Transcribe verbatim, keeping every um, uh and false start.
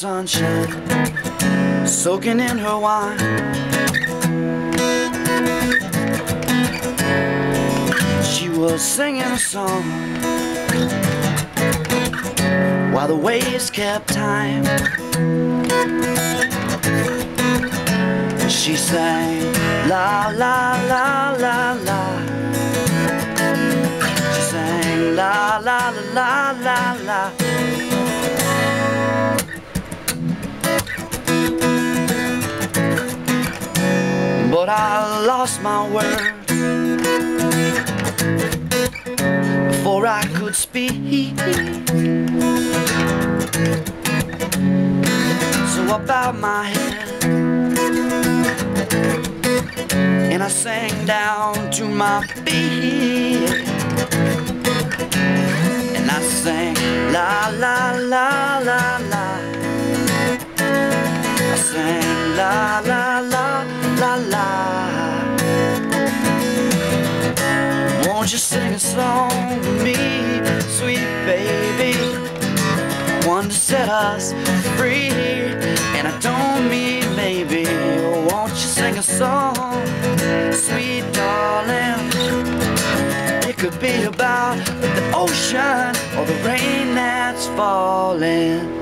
sunshine, soaking in her wine. She was singing a song while the waves kept time. She sang la la la la la. She sang la la la la la. But I lost my words before I could speak. So I bowed my head and I sang down to my feet. And I sang la la la la la. I sang la la la la la. Won't you sing a song with me, sweet baby? One to set us free, and I don't mean maybe. Won't you sing a song, sweet darling? It could be about the ocean or the rain that's falling.